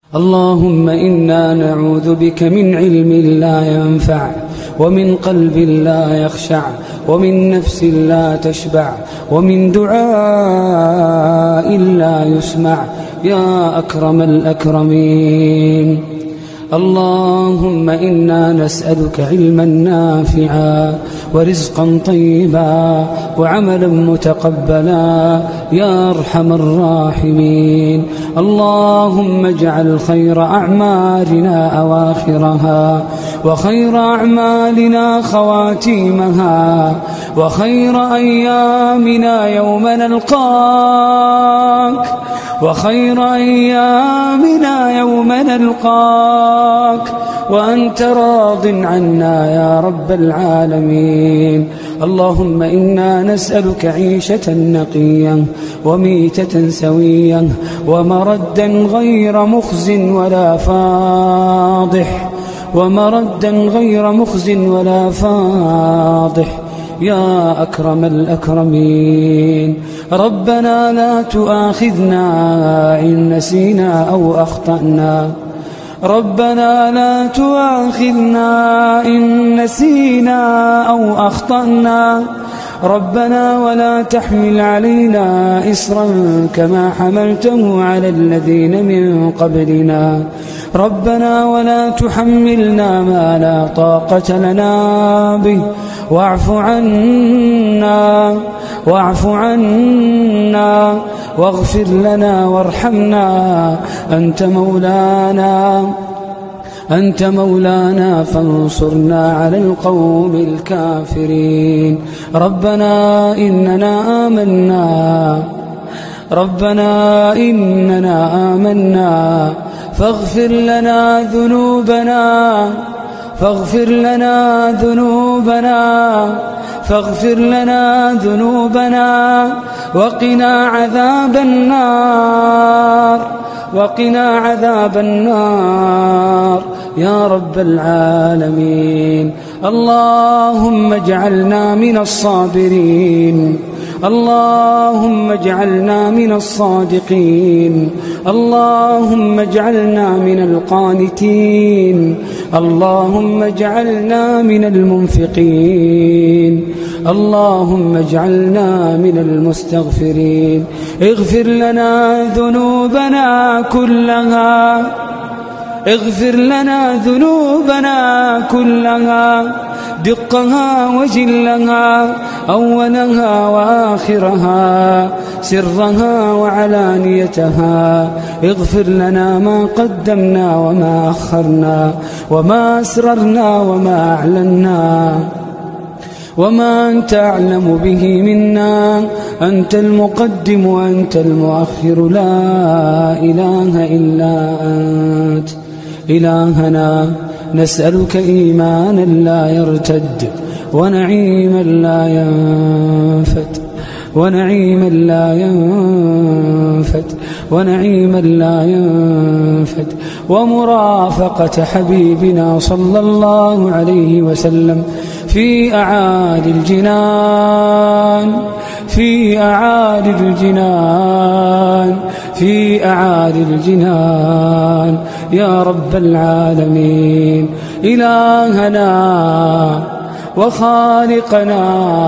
اللهم إنا نعوذ بك من علم لا ينفع، ومن قلب لا يخشع، ومن نفس لا تشبع، ومن دعاء لا يسمع، يا أكرم الأكرمين. اللهم إنا نسألك علما نافعا ورزقا طيبا وعملا متقبلا يا أرحم الراحمين. اللهم اجعل خير أعمالنا أواخرها، وخير أعمالنا خواتيمها، وخير أيامنا يوم نلقاك، وخير أيامنا يوم نلقاك وأنت راض عنا يا رب العالمين. اللهم إنا نسألك عيشة نقية وميتة سوية ومردا غير مخز ولا فاضح، ومردا غير مخز ولا فاضح يا أكرم الأكرمين. ربنا لا تؤاخذنا إن نسينا أو أخطأنا، ربنا لا تؤاخذنا إن نسينا أو أخطأنا، ربنا ولا تحمل علينا إصرا كما حملته على الذين من قبلنا، ربنا ولا تحملنا ما لا طاقة لنا به، واعف عنا واعف عنا واغفر لنا وارحمنا، أنت مولانا فانصرنا على القوم الكافرين. ربنا إننا آمنا فاغفر لنا ذنوبنا وقنا عذاب النار يا رب العالمين. اللهم اجعلنا من الصابرين، اللهم اجعلنا من الصادقين، اللهم اجعلنا من القانتين، اللهم اجعلنا من المنفقين، اللهم اجعلنا من المستغفرين. اغفر لنا ذنوبنا كلها دقها وجلها، أولها وآخرها، سرها وعلانيتها. اغفر لنا ما قدمنا وما أخرنا وما أسررنا وما أعلنا وما أنت أعلم به منا، أنت المقدم وأنت المؤخر، لا إله إلا أنت. إلهنا نسألك إيمانا لا يرتد، ونعيما لا ينفد، ونعيما لا ينفد، ومرافقة حبيبنا صلى الله عليه وسلم في أعالي الجنان، في أعالي الجنان يا رب العالمين. إلهنا وخالقنا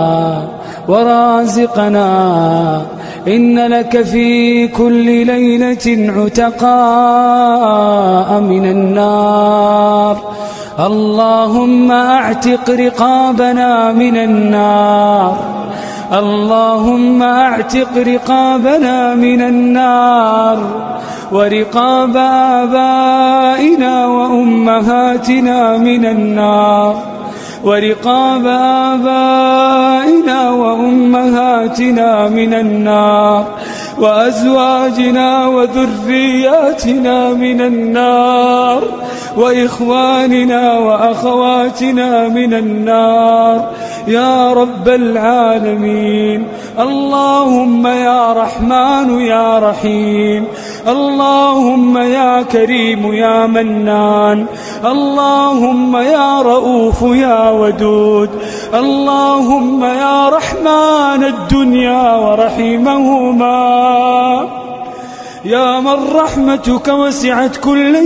ورازقنا، إن لك في كل ليلة عتقاء من النار. اللهم اعتق رقابنا من النار، اللهم اعتق رقابنا من النار، ورقاب آبائنا وأمهاتنا من النار، ورقاب آبائنا وأمهاتنا من النار، وأزواجنا وذرياتنا من النار، وإخواننا وأخواتنا من النار يا رب العالمين. اللهم يا رحمن يا رحيم، اللهم يا كريم يا منان، اللهم يا رؤوف يا ودود، اللهم يا رحمن الدنيا ورحيمهما، يا من رحمتك وسعت كل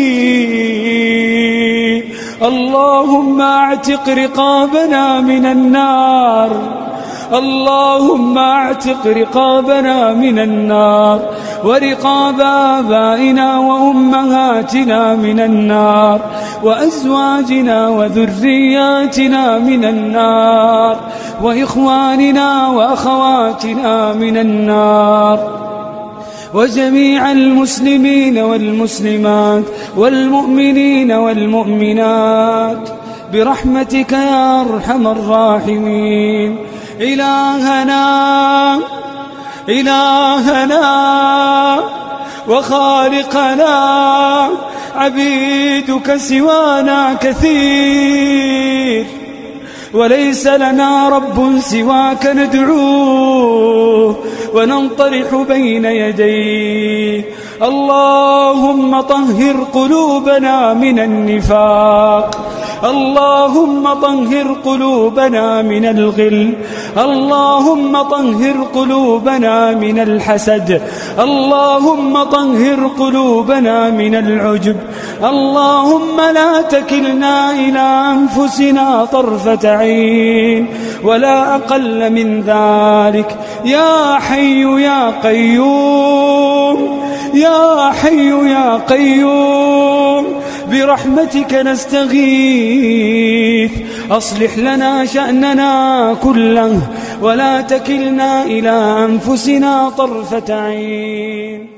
شيء. اللهم اعتق رقابنا من النار، اللهم اعتق رقابنا من النار، ورقاب آبائنا وأمهاتنا من النار، وأزواجنا وذرياتنا من النار، وإخواننا وأخواتنا من النار، وجميع المسلمين والمسلمات والمؤمنين والمؤمنات برحمتك يا أرحم الراحمين. إلهنا وخالقنا، عبيدك سوانا كثير، وليس لنا رب سواك ندعوه وننطرح بين يديه. اللهم طهر قلوبنا من النفاق، اللهم طهر قلوبنا من الغل، اللهم طهر قلوبنا من الحسد، اللهم طهر قلوبنا من العجب. اللهم لا تكلنا إلى أنفسنا طرفة عين ولا أقل من ذلك. يا حي يا قيوم، يا حي يا قيوم، برحمتك نستغيث، أصلح لنا شأننا كله ولا تكلنا إلى أنفسنا طرفة عين.